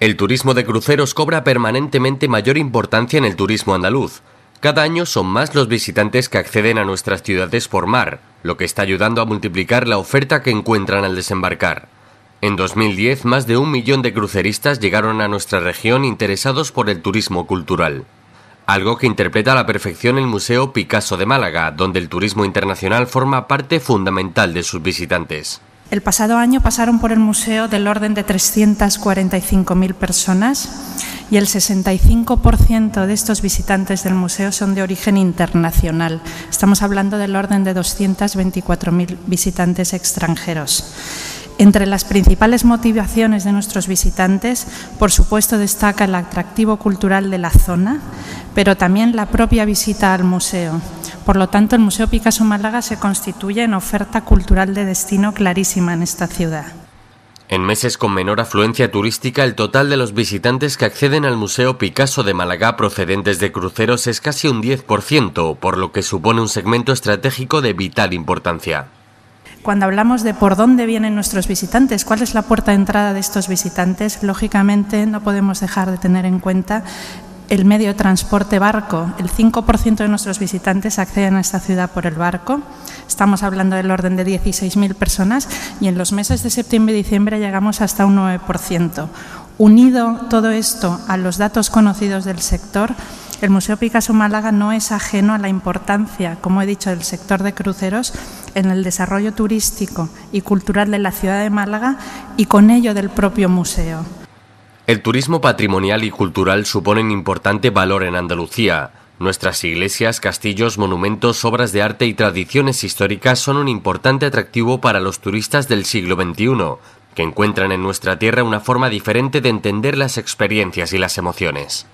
El turismo de cruceros cobra permanentemente mayor importancia en el turismo andaluz. Cada año son más los visitantes que acceden a nuestras ciudades por mar, lo que está ayudando a multiplicar la oferta que encuentran al desembarcar. En 2010, más de 1 millón de cruceristas llegaron a nuestra región interesados por el turismo cultural. Algo que interpreta a la perfección el Museo Picasso de Málaga, donde el turismo internacional forma parte fundamental de sus visitantes. El pasado año pasaron por el museo del orden de 345.000 personas y el 65% de estos visitantes del museo son de origen internacional. Estamos hablando del orden de 224.000 visitantes extranjeros. Entre las principales motivaciones de nuestros visitantes, por supuesto, destaca el atractivo cultural de la zona, pero también la propia visita al museo. Por lo tanto, el Museo Picasso Málaga se constituye en oferta cultural de destino clarísima en esta ciudad. En meses con menor afluencia turística, el total de los visitantes que acceden al Museo Picasso de Málaga procedentes de cruceros es casi un 10%, por lo que supone un segmento estratégico de vital importancia. Cuando hablamos de por dónde vienen nuestros visitantes, cuál es la puerta de entrada de estos visitantes, lógicamente no podemos dejar de tener en cuenta el medio de transporte barco. El 5% de nuestros visitantes acceden a esta ciudad por el barco. Estamos hablando del orden de 16.000 personas y en los meses de septiembre y diciembre llegamos hasta un 9%. Unido todo esto a los datos conocidos del sector, el Museo Picasso Málaga no es ajeno a la importancia, como he dicho, del sector de cruceros en el desarrollo turístico y cultural de la ciudad de Málaga y con ello del propio museo. El turismo patrimonial y cultural supone un importante valor en Andalucía. Nuestras iglesias, castillos, monumentos, obras de arte y tradiciones históricas son un importante atractivo para los turistas del siglo XXI, que encuentran en nuestra tierra una forma diferente de entender las experiencias y las emociones.